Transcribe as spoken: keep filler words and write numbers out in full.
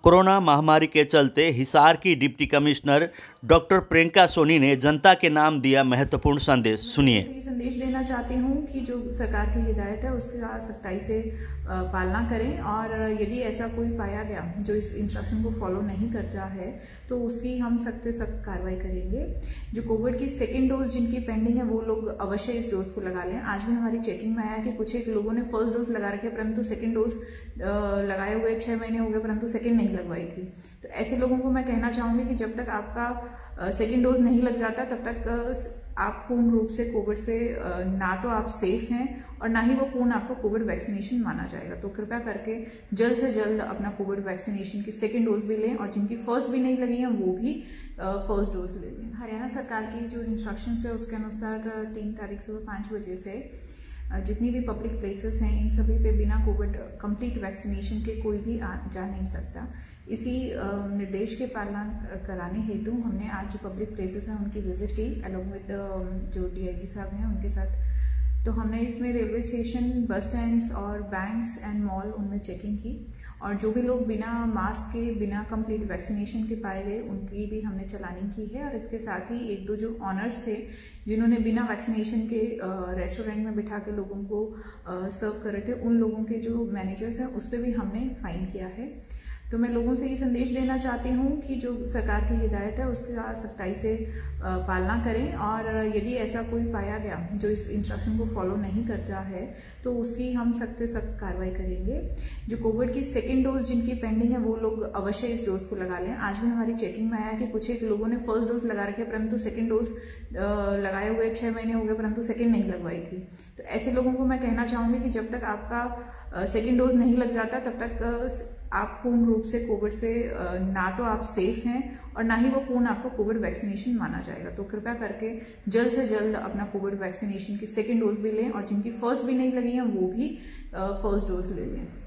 Corona महामारी के चलते हिसार की deputy commissioner doctor Priyanka Soni ने जनता के नाम दिया महत्वपूर्ण संदेश। सुनिए। ये संदेश देना चाहती हूँ कि जो सरकार की हिदायत है उसका सख्ताई से पालना करें और यदि ऐसा कोई पाया गया जो इस इंस्ट्रक्शन को फॉलो नहीं करता है तो उसकी हम सख्त से सख्त कार्रवाई करेंगे। जो कोविड की सेकेंड डोज जिनकी पेंडिंग है वो लोग अवश्य इस डोज को लगा लें। आज भी हमारी चेकिंग में आया कि कुछ एक लोगों ने फर्स्ट डोज लगा रखे परंतु सेकेंड डोज लगाए हुए छह महीने हो गए परंतु सेकेंड नहीं लगवाई थी। तो ऐसे लोगों को मैं कहना चाहूंगी कि जब तक आपका सेकेंड डोज नहीं लग जाता तब तक आप पूर्ण रूप से कोविड से ना तो आप सेफ हैं और ना ही वो पूर्ण आपको कोविड वैक्सीनेशन माना जाएगा। तो कृपया करके जल्द से जल्द अपना कोविड वैक्सीनेशन की सेकेंड डोज भी लें और जिनकी फर्स्ट भी नहीं लगी है वो भी फर्स्ट डोज ले लें। हरियाणा सरकार की जो इंस्ट्रक्शंस है उसके अनुसार तीन तारीख सुबह पाँच बजे से जितनी भी पब्लिक प्लेसेस हैं इन सभी पे बिना कोविड कंप्लीट वैक्सीनेशन के कोई भी आ जा नहीं सकता। इसी निर्देश के पालन कराने हेतु हमने आज जो पब्लिक प्लेसेस हैं उनकी विजिट की अलॉन्ग विद जो डीआईजी साहब हैं उनके साथ। तो हमने इसमें रेलवे स्टेशन, बस स्टैंड्स और बैंक्स एंड मॉल उनमें चेकिंग की और जो भी लोग बिना मास्क के, बिना कंप्लीट वैक्सीनेशन के पाए गए उनकी भी हमने चलानी की है। और इसके साथ ही एक दो जो ऑनर्स थे जिन्होंने बिना वैक्सीनेशन के रेस्टोरेंट में बिठा के लोगों को सर्व कर रहे थे उन लोगों के जो मैनेजर्स हैं उस पर भी हमने फाइन किया है। तो मैं लोगों से ये संदेश देना चाहती हूँ कि जो सरकार की हिदायत है उसका सख्ताई से पालना करें और यदि ऐसा कोई पाया गया जो इस इंस्ट्रक्शन को फॉलो नहीं करता है तो उसकी हम सख्त से सख्त कार्रवाई करेंगे। जो कोविड की सेकेंड डोज जिनकी पेंडिंग है वो लोग अवश्य इस डोज को लगा लें। आज भी हमारी चेकिंग में आया कि कुछ एक लोगों ने फर्स्ट डोज लगा रखे परंतु सेकेंड डोज लगाए हुए छह महीने हो गए परंतु सेकेंड नहीं लगवाई थी। तो ऐसे लोगों को मैं कहना चाहूंगी कि जब तक आपका सेकेंड डोज नहीं लग जाता तब तक आप पूर्ण रूप से कोविड से ना तो आप सेफ हैं और ना ही वो पूर्ण आपको कोविड वैक्सीनेशन माना जाएगा। तो कृपया करके जल्द से जल्द अपना कोविड वैक्सीनेशन की सेकेंड डोज भी लें और जिनकी फर्स्ट भी नहीं लगी है वो भी फर्स्ट डोज ले लें।